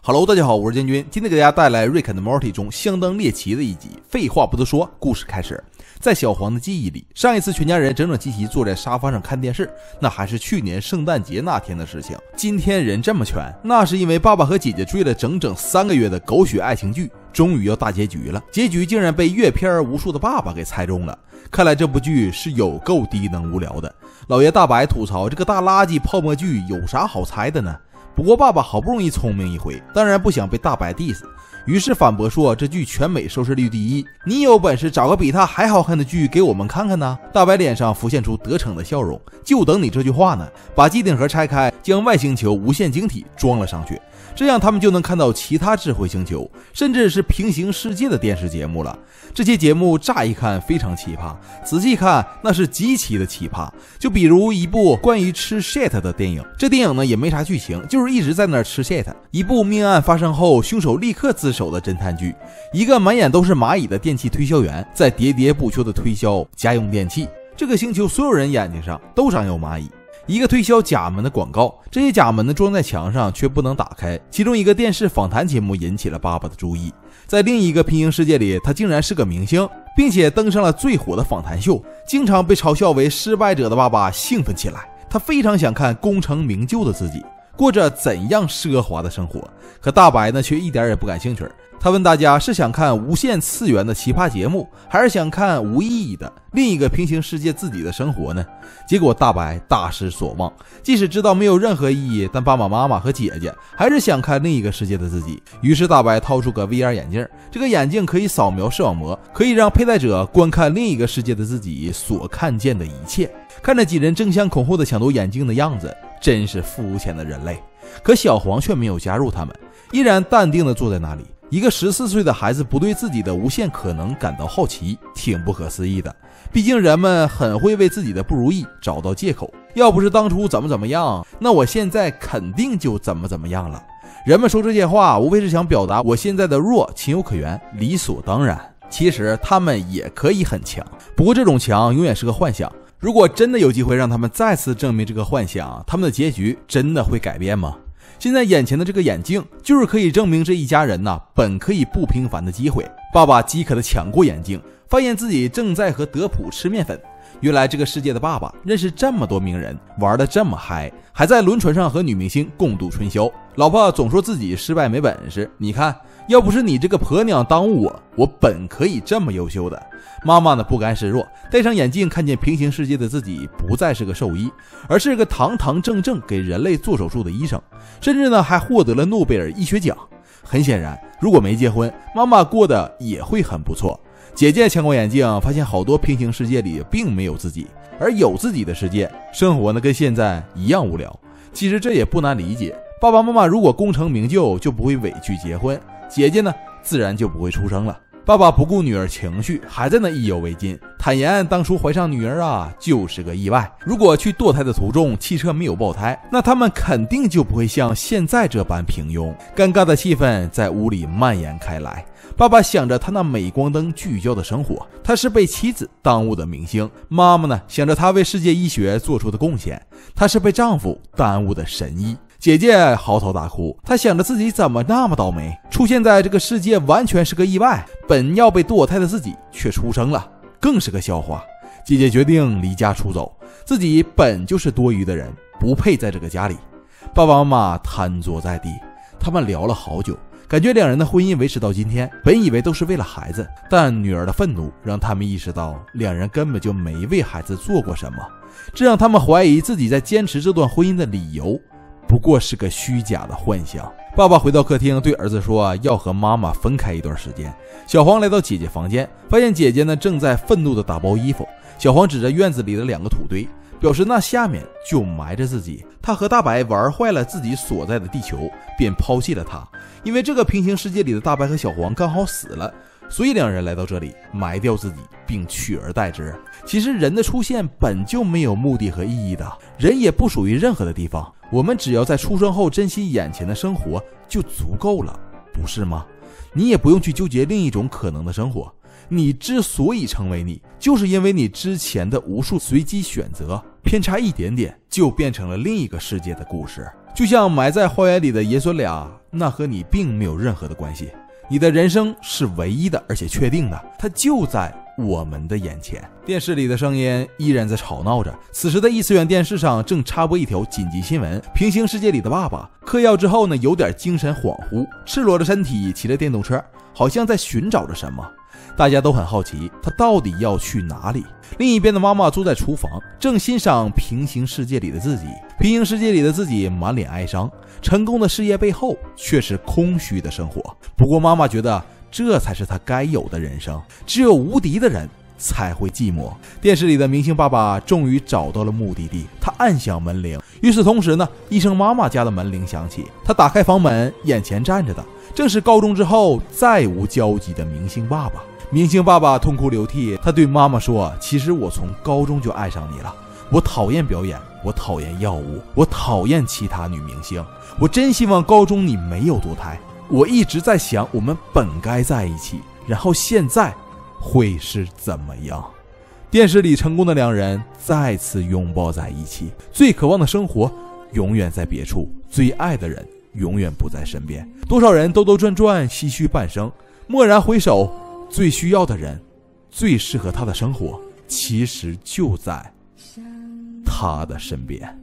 Hello， 大家好，我是建军，今天给大家带来 Rick and Morty 中相当猎奇的一集。废话不多说，故事开始。在小黄的记忆里，上一次全家人整整齐齐坐在沙发上看电视，那还是去年圣诞节那天的事情。今天人这么全，那是因为爸爸和姐姐追了整整3个月的狗血爱情剧，终于要大结局了。结局竟然被阅片无数的爸爸给猜中了。看来这部剧是有够低能无聊的。老爷大白吐槽这个大垃圾泡沫剧有啥好猜的呢？不过爸爸好不容易聪明一回，当然不想被大白 diss， 于是反驳说这剧全美收视率第1，你有本事找个比它还好看的剧给我们看看呢。大白脸上浮现出得逞的笑容，就等你这句话呢。把机顶盒拆开，将外星球无线晶体装了上去，这样他们就能看到其他智慧星球，甚至是平行世界的电视节目了。这些节目乍一看非常奇葩，仔细看那是极其的奇葩。就比如一部关于吃 shit 的电影，这电影呢也没啥剧情，就是一直在那儿吃 shit。一部命案发生后凶手立刻自首的侦探剧，一个满眼都是蚂蚁的电器推销员在喋喋不休的推销家用电器。这个星球所有人眼睛上都长有蚂蚁。一个推销甲门的广告，这些甲门呢装在墙上却不能打开。其中一个电视访谈节目引起了爸爸的注意，在另一个平行世界里，他竟然是个明星，并且登上了最火的访谈秀。经常被嘲笑为失败者的爸爸兴奋起来，他非常想看功成名就的自己过着怎样奢华的生活。可大白呢却一点也不感兴趣。他问大家是想看无限次元的奇葩节目，还是想看无意义的另一个平行世界自己的生活呢？结果大白大失所望，即使知道没有任何意义，但爸爸妈妈和姐姐还是想看另一个世界的自己。于是大白掏出个 VR 眼镜，这个眼镜可以扫描视网膜，可以让佩戴者观看另一个世界的自己所看见的一切。看着几人争相恐后的抢夺眼镜的样子，真是肤浅的人类。可小黄却没有加入他们，依然淡定地坐在那里。一个14岁的孩子不对自己的无限可能感到好奇，挺不可思议的。毕竟人们很会为自己的不如意找到借口，要不是当初怎么样，那我现在肯定就怎么样了。人们说这些话无非是想表达我现在的弱情有可原，理所当然。其实他们也可以很强，不过这种强永远是个幻想。如果真的有机会让他们再次证明这个幻想，他们的结局真的会改变吗？现在眼前的这个眼镜就是可以证明这一家人本可以不平凡的机会。爸爸饥渴地抢过眼镜，发现自己正在和德普吃面粉。原来这个世界的爸爸认识这么多名人，玩得这么嗨，还在轮船上和女明星共度春宵。老婆总说自己失败没本事，你看要不是你这个婆娘耽误我本可以这么优秀的。妈妈呢不甘示弱，戴上眼镜看见平行世界的自己不再是个兽医，而是个堂堂正正给人类做手术的医生，甚至呢还获得了诺贝尔医学奖。很显然，如果没结婚，妈妈过得也会很不错。姐姐抢过眼镜，发现好多平行世界里并没有自己，而有自己的世界，生活呢跟现在一样无聊。其实这也不难理解，爸爸妈妈如果功成名就，就不会委屈结婚，姐姐呢自然就不会出生了。爸爸不顾女儿情绪，还在那意犹未尽，坦言当初怀上女儿就是个意外。如果去堕胎的途中汽车没有爆胎，那他们肯定就不会像现在这般平庸。尴尬的气氛在屋里蔓延开来。爸爸想着他那镁光灯聚焦的生活，他是被妻子耽误的明星。妈妈呢想着他为世界医学做出的贡献，他是被丈夫耽误的神医。姐姐嚎啕大哭，她想着自己怎么那么倒霉，出现在这个世界完全是个意外，本要被堕胎的自己却出生了，更是个笑话。姐姐决定离家出走，自己本就是多余的人，不配在这个家里。爸爸妈妈瘫坐在地，他们聊了好久，感觉两人的婚姻维持到今天，本以为都是为了孩子，但女儿的愤怒让他们意识到两人根本就没为孩子做过什么，这让他们怀疑自己在坚持这段婚姻的理由不过是个虚假的幻想。爸爸回到客厅对儿子说要和妈妈分开一段时间。小黄来到姐姐房间，发现姐姐呢正在愤怒地打包衣服。小黄指着院子里的2个土堆，表示那下面就埋着自己。他和大白玩坏了自己所在的地球，便抛弃了他。因为这个平行世界里的大白和小黄刚好死了，所以两人来到这里埋掉自己并取而代之。其实人的出现本就没有目的和意义的，人也不属于任何的地方，我们只要在出生后珍惜眼前的生活就足够了，不是吗？你也不用去纠结另一种可能的生活，你之所以成为你，就是因为你之前的无数随机选择偏差一点点就变成了另一个世界的故事。 就像埋在花园里的爷孙俩，那和你并没有任何的关系。你的人生是唯一的，而且确定的，它就在我们的眼前。电视里的声音依然在吵闹着。此时的异次元电视上正插播一条紧急新闻：平行世界里的爸爸嗑药之后呢，有点精神恍惚，赤裸着身体骑着电动车，好像在寻找着什么。大家都很好奇他到底要去哪里。另一边的妈妈坐在厨房，正欣赏平行世界里的自己。平行世界里的自己满脸哀伤，成功的事业背后却是空虚的生活。不过妈妈觉得这才是他该有的人生，只有无敌的人才会寂寞。电视里的明星爸爸终于找到了目的地，他按响门铃。与此同时呢，医生妈妈家的门铃响起，他打开房门，眼前站着的正是高中之后再无交集的明星爸爸。明星爸爸痛哭流涕，他对妈妈说，其实我从高中就爱上你了，我讨厌表演，我讨厌药物，我讨厌其他女明星，我真希望高中你没有堕胎，我一直在想我们本该在一起，然后现在会是怎么样。电视里成功的两人再次拥抱在一起，最渴望的生活永远在别处，最爱的人永远不在身边。多少人兜兜转转，唏嘘半生，蓦然回首，最需要的人，最适合他的生活，其实就在他的身边。